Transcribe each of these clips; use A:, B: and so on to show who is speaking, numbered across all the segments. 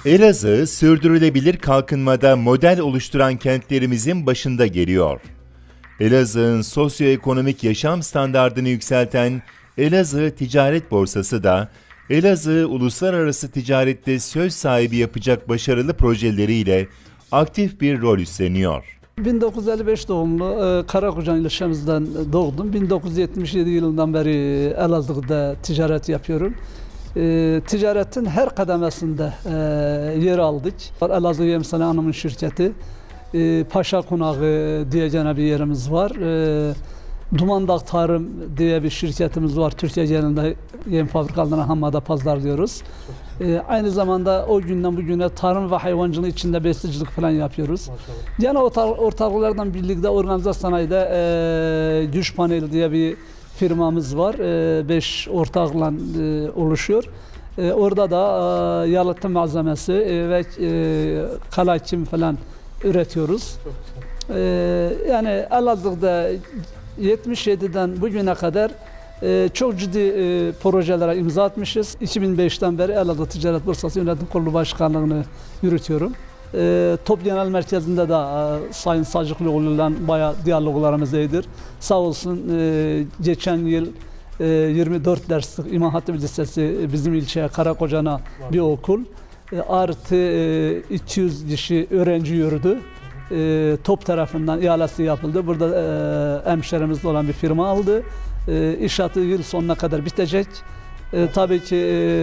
A: Elazığ, sürdürülebilir kalkınmada model oluşturan kentlerimizin başında geliyor. Elazığ'ın sosyoekonomik yaşam standardını yükselten Elazığ Ticaret Borsası da, Elazığ uluslararası ticarette söz sahibi yapacak başarılı projeleriyle aktif bir rol üstleniyor.
B: 1955 doğumlu Karakocan ilçemizden doğdum. 1977 yılından beri Elazığ'da ticaret yapıyorum. Ticaretin her kademesinde yer aldık. Elazığ Yemsane Hanım'ın şirketi, Paşa Konağı diye bir yerimiz var. Dumandağ Tarım diye bir şirketimiz var. Türkiye genelinde yem fabrikalarına hammada pazarlıyoruz. Aynı zamanda o günden bugüne tarım ve hayvancılığı içinde besleyicilik falan yapıyoruz. Yani ortaklardan birlikte organize sanayide güç paneli diye bir firmamız var. 5 ortakla oluşuyor. Orada da yalıtım malzemesi ve kalaçim falan üretiyoruz. Yani Elazığ'da 77'den bugüne kadar çok ciddi projelere imza atmışız. 2005'ten beri Elazığ Ticaret Borsası Yönetim Kurulu Başkanlığı'nı yürütüyorum. Top Genel Merkezi'nde de Sayın Sacıklıoğlu'yla bayağı diyaloglarımız iyidir. Sağ olsun geçen yıl 24 derslik İmam Hatip Lisesi bizim ilçeye Karakocan'a bir okul. Artı 200 kişi öğrenci yürüdü. Top tarafından ihalesi yapıldı. Burada hemşerimizde olan bir firma aldı. İnşaatı yıl sonuna kadar bitecek. Tabii ki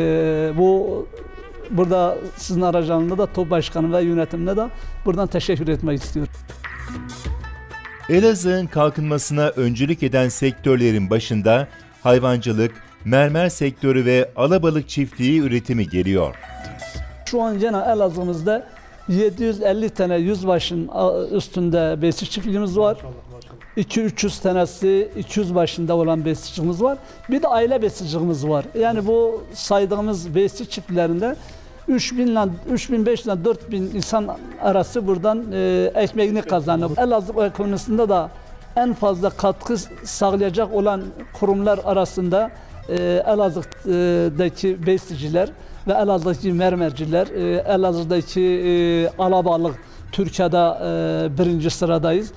B: burada sizin aracılığında da Top Başkanı ve yönetimine de buradan teşekkür etmek istiyorum.
A: Elazığ'ın kalkınmasına öncülük eden sektörlerin başında hayvancılık, mermer sektörü ve alabalık çiftliği üretimi geliyor.
B: Şu an gene Elazığ'ımızda 750 tane yüzbaşın üstünde besik çiftliğimiz var. 200-300 tanesi 200 başında olan besicimiz var. Bir de aile besicimiz var. Yani bu saydığımız besik çiftlerinde 3500 ile 4000 insan arası buradan ekmeğini kazanıyor. Elazığ ekonomisinde de en fazla katkı sağlayacak olan kurumlar arasında Elazığ'daki besiciler ve Elazığ'daki mermerciler, Elazığ'daki alabalık Türkiye'de birinci sıradayız.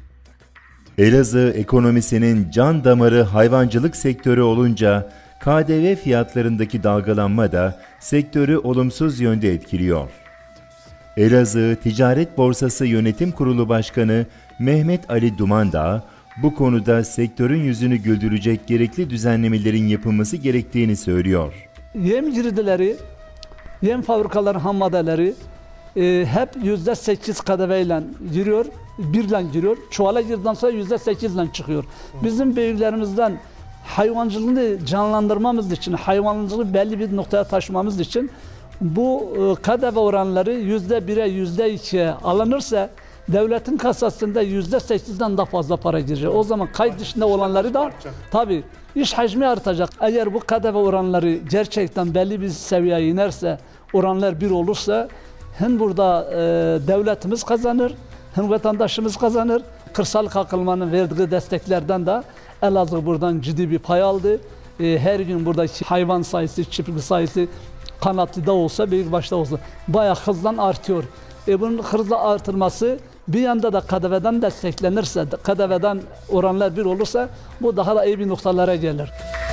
A: Elazığ ekonomisinin can damarı hayvancılık sektörü olunca KDV fiyatlarındaki dalgalanma da sektörü olumsuz yönde etkiliyor. Elazığ Ticaret Borsası Yönetim Kurulu Başkanı Mehmet Ali Dumandağ bu konuda sektörün yüzünü güldürecek gerekli düzenlemelerin yapılması gerektiğini söylüyor.
B: Yem girdileri, yem fabrikaları ham maddeleri hep %8 KDV'yle giriyor, birle giriyor. Çuvala girdikten sonra %8'le çıkıyor. Bizim büyüklerimizden hayvancılığı canlandırmamız için, hayvancılığı belli bir noktaya taşımamız için bu KDV oranları %1'e, %2'ye alınırsa devletin kasasında %8'den daha fazla para girecek. O zaman kayıt dışında olanları da tabii iş hacmi artacak. Eğer bu KDV oranları gerçekten belli bir seviyeye inerse, oranlar bir olursa hem burada devletimiz kazanır, hem vatandaşımız kazanır. Kırsal kalkınmanın verdiği desteklerden de Elazığ buradan ciddi bir pay aldı. Her gün buradaki hayvan sayısı, çiftlik sayısı kanatlı da olsa, büyükbaşta olsa bayağı hızla artıyor. Bunun hızla artırması bir yanda da KDV'den desteklenirse, KDV'den oranlar bir olursa bu daha da iyi bir noktalara gelir.